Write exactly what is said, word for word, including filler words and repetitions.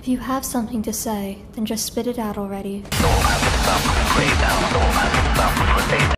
If you have something to say, then just spit it out already. You'll have to stop